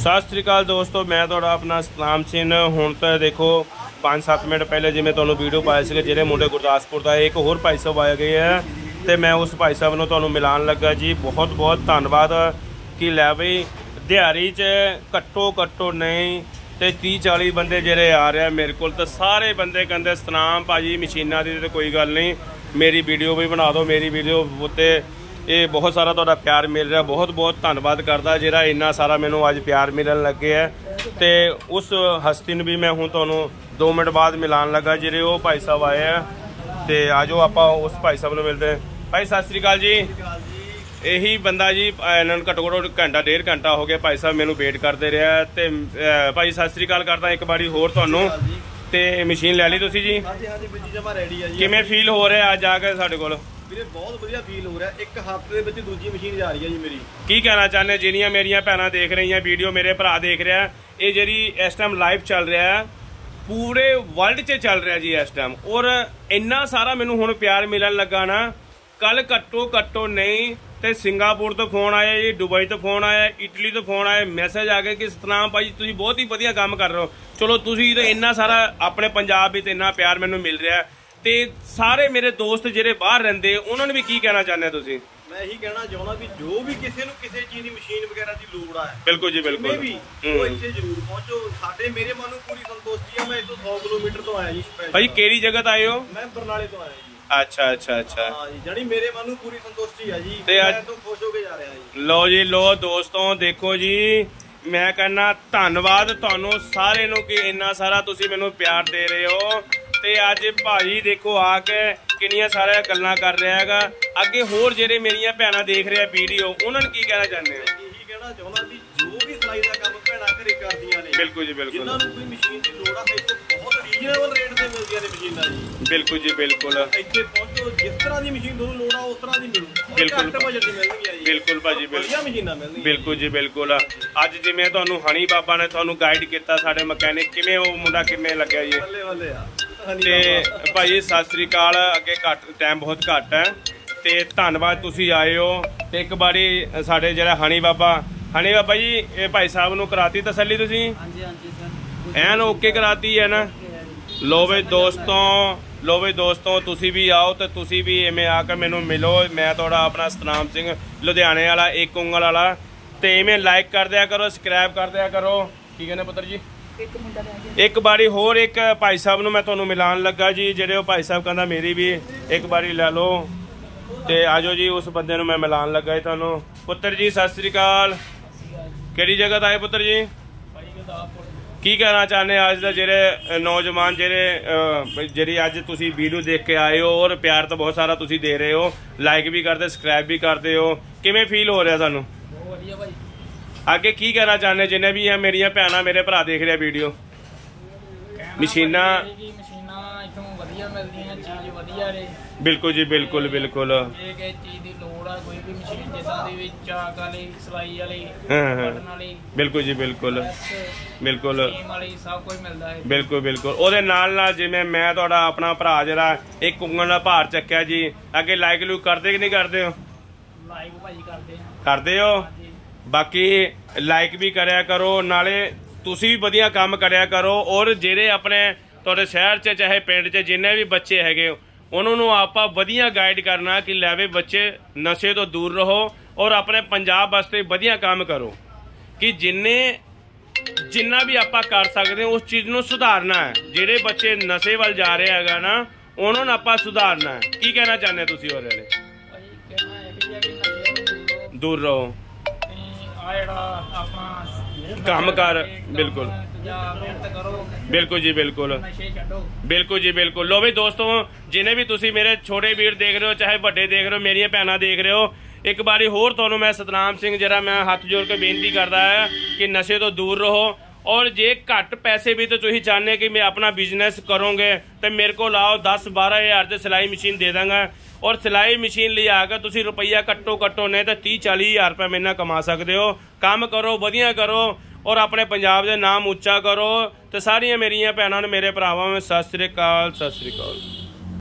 सत श्री अकाल दोस्तों, मैं तुहाडा अपना सतनाम सिंह। हुण तो देखो 5-7 मिनट पहले जिवें तुहानूं वीडियो पाए सीगे जिहड़े मुंडे गुरदासपुर दा एक होर भाई साहब आए गए हैं तो मैं उस भाई साहब नूं तुहानूं मिलान लगा जी। बहुत बहुत धन्नवाद कि लै बई दिहाड़ी च घट्टो नहीं तो 30-40 बंदे जिहड़े आ रहे मेरे को, तो सारे बंदे कहते सतनाम भाजी मशीनां दी तो कोई गल नहीं, मेरी वीडियो भी बना दो, मेरी वीडियो उत्ते ये बहुत सारा तुहाडा प्यार मिल रहा। बहुत बहुत धन्नवाद करदा जिहड़ा इन्ना सारा मैनूं अज प्यार मिलन लगे है। तो उस हस्ती नूं भी मैं हुण तुहानूं 2 मिनट बाद मिलान लगा जिहड़े वो भाई साहब आए हैं। तो आजो आपां उस भाई साहब नूं मिलदे हैं। भाई सत श्री अकाल जी। यही बंदा जी इन्होंने घट्टो घट्ट घंटा 1.5 घंटा हो गया भाई साहब मैनू वेट करते रहा। तो भाई सत श्री अकाल करदा एक बारी होर तुहानूं। ते मशीन लै ली तुसीं जी? किवें फील हो रहा अज आके साडे कोल? ਵੀਰੇ ਬਹੁਤ ਵਧੀਆ ਫੀਲ ਹੋ ਰਿਹਾ। ਇੱਕ ਹਫ਼ਤੇ ਦੇ ਵਿੱਚ ਦੂਜੀ ਮਸ਼ੀਨ ਜਾ ਰਹੀ ਹੈ ਜੀ ਮੇਰੀ। ਕੀ ਕਹਿਣਾ ਚਾਹੁੰਦੇ ਜਿਹੜੀਆਂ ਮੇਰੀਆਂ ਭੈਣਾਂ ਦੇਖ ਰਹੀਆਂ ਵੀਡੀਓ, ਮੇਰੇ ਭਰਾ ਦੇਖ ਰਿਹਾ, ਇਹ ਜਿਹੜੀ ਇਸ ਟਾਈਮ ਲਾਈਵ ਚੱਲ ਰਿਹਾ ਪੂਰੇ ਵਰਲਡ 'ਚ ਚੱਲ ਰਿਹਾ ਜੀ ਇਸ ਟਾਈਮ। ਔਰ ਇੰਨਾ ਸਾਰਾ ਮੈਨੂੰ ਹੁਣ ਪਿਆਰ ਮਿਲਣ ਲੱਗਾ ਨਾ। ਕੱਲ ਘੱਟੋ ਨਹੀਂ ਤੇ ਸਿੰਗਾਪੁਰ ਤੋਂ ਫੋਨ ਆਇਆ ਜੀ, ਦੁਬਈ ਤੋਂ ਫੋਨ ਆਇਆ, ਇਟਲੀ ਤੋਂ ਫੋਨ ਆਇਆ, ਮੈਸੇਜ ਆ ਗਿਆ ਕਿ ਸਤਨਾਮ ਭਾਈ ਤੁਸੀਂ ਬਹੁਤ ਹੀ ਵਧੀਆ ਕੰਮ ਕਰ ਰਹੇ ਹੋ। ਚਲੋ ਤੁਸੀਂ ਤਾਂ ਇੰਨਾ ਸਾਰਾ ਆਪਣੇ ਪੰਜਾਬ ਵਿੱਚ ਇੰਨਾ ਪਿਆਰ ਮੈਨੂੰ ਮਿਲ ਰਿਹਾ। ਤੇ ਸਾਰੇ ਮੇਰੇ ਦੋਸਤ ਜਿਹੜੇ ਬਾਹਰ ਰਹਿੰਦੇ ਉਹਨਾਂ ਨੂੰ ਵੀ ਕੀ ਕਹਿਣਾ ਚਾਹੁੰਦੇ ਤੁਸੀਂ? ਮੈਂ ਇਹੀ ਕਹਿਣਾ ਚਾਹੁੰਦਾ ਵੀ ਜੋ ਵੀ ਕਿਸੇ ਨੂੰ ਕਿਸੇ ਚੀਜ਼ ਦੀ ਮਸ਼ੀਨ ਵਗੈਰਾ ਦੀ ਲੋੜ ਆ, ਬਿਲਕੁਲ ਜੀ ਬਿਲਕੁਲ, ਉਹ ਇੱਥੇ ਜ਼ਰੂਰ ਪਹੁੰਚੋ। ਸਾਡੇ ਮੇਰੇ ਮਨ ਨੂੰ ਪੂਰੀ ਸੰਤੁਸ਼ਟੀ ਆ। ਮੈਂ ਇੱਥੋਂ 100 ਕਿਲੋਮੀਟਰ ਤੋਂ ਆਇਆ ਜੀ ਸਪੈਸ਼ਲ। ਭਾਈ ਕਿਹੜੀ ਜਗ੍ਹਾ ਤੋਂ ਆਏ ਹੋ? ਮੈਂ ਬਰਨਾਲੇ ਤੋਂ ਆਇਆ ਜੀ। ਅੱਛਾ ਹਾਂ ਜੀ, ਜਾਨੀ ਮੇਰੇ ਮਨ ਨੂੰ ਪੂਰੀ ਸੰਤੁਸ਼ਟੀ ਆ ਜੀ। ਤੇ ਮੈਂ ਤੋਂ ਖੁਸ਼ ਹੋ ਕੇ ਜਾ ਰਿਹਾ ਜੀ। ਲੋ ਜੀ ਲੋ ਦੋਸਤੋ, ਦੇਖੋ ਜੀ मैं कहना धन्नवाद तुहानू सारे नू कि इन्ना सारा तुसी मैनू प्यार दे रहे हो। तो अज भाजी देखो आके किनिया सारा गल्लां कर रहा है। अगे होर जेडे मेरिया भैणां देख रहे वीडियो उन्होंने की कहना चाहते हो? यही कहना चाहना भी जो भी सिलाई का काम भैणां घरे करदियां ने, बिल्कुल जी बिल्कुल, जिन्हां नू कोई मशीन दी लोड़ आ इत्थे बहुत रीजनेबल रेट ते मिलदियां ने मशीनां जी। बिल्कुल जी बिल्कुल, इत्थे पहुंचो जिस तरह दी मशीन तुहानू लोड़ आ उस तरह दी मिलू। बिल्कुल घट बजट दी मिलणगीਆਂ जी। बिल्कुल भाजी बढ़िया मशीनां मिलणगीਆਂ। बिल्कुल जी बिल्कुल। अज जिवें तुहानू हनी बाबा ने तुहानू गाइड किया साडे मैकेनिक, किवें वो मुंडा किवें लग्या जी? बल्ले बल्ले आ। ते भाई सत श्री अकाल। अगे घट टाइम बहुत घट है तो धन्नवाद तुसी आए हो। तो एक बारी साडे जिहड़ा हनी बाबा जी ये भाई साहब नू कराती तसल्ली तुसी? एन ओके कराती है ना? लो बई दोस्तों तुसी भी आओ तो तुसी भी इवें आकर मैनू मिलो। मैं तुहाडा अपना सतनाम सिंह लुधियाने वाला एक उंगल वाला। तो इवें लाइक कर दिया करो, सबसक्राइब कर दिया करो। की कहने पुत्र जी? एक बारी होर एक भाई साहब नू मैं तुहानू मिलान लगा जी, जेडे भाई साहब कहंदा मेरी भी एक बारी लै लो। तो आजो जी उस बंदे नू मैं मिलान लगा जी तुहानू। पुत्र जी सत श्री अकाल। किहड़ी जगह तो आए पुत्र जी? की कहना चाहते अज का जेडे नौजवान जेडी अज तुसी वीडियो देख के आए हो और प्यार तो बहुत सारा तुसी दे रहे हो, लाइक भी करते सबसक्राइब भी करते हो, किवें फील हो रहा सानू? आगे की कहना चाहते जिन्हें भी है मेरिया भैणां मेरे भरा देख रहे वीडियो? मशीनां बिल्कुल जी बिल्कुल बिल्कुल, बिल्कुल जी बिल्कुल बिल्कुल बिल्कुल बिल्कुल। ओहदे नाल जिवें मैं तुहाडा अपना भरा जिहड़ा एक उंगल दा भार चक्या जी, अगे लाइक लूक करदे कि नहीं करदे हो? करदे हो? बाकी लाइक भी करया करो, नाले तुसी भी वधिया काम करया करो। और जेडे अपने तुहाडे शहर च चाहे पिंड च जिन्ने भी बच्चे हैगे उन्होंने आप वधिया गाइड करना कि लै वे बच्चे नशे तो दूर रहो और अपने पंजाब वास्ते वधिया काम करो कि जिन्ना भी आप कर सकते हो उस चीज़ को सुधारना है। जेडे बच्चे नशे वाल जा रहे हैं ना उन्होंने आप सुधारना है। की कहना चाहते तुसी और दूर रहो काम कर? बिल्कुल बिल्कुल जी बिल्कुल बिल्कुल जी बिल्कुल। लो भी दोस्तों जिन्हें भी तुसी मेरे छोटे वीर देख रहे हो चाहे बड़े देख रहे हो, मेरिया भैणां देख रहे हो, एक बारी होर तुहानूं मैं सतनाम सिंह जरा मैं हाथ जोड़ के बेनती करता है कि नशे तो दूर रहो। और जे घट पैसे भी तो तुसीं चाहते कि मैं अपना बिजनेस करोगे तो मेरे को लाओ 10-12 हज़ार से सिलाई मशीन दे देंगा। और सिलाई मशीन ले आकर तुसीं रुपया घट्टो नहीं तो 30-40 हज़ार रुपये मेरे नाल कमा सकते हो। काम करो वधिया करो और अपने पंजाब के नाम उच्चा करो। तो सारिया मेरिया भैणां मेरे भरावां में सत श्री अकाल, सत श्री अकाल।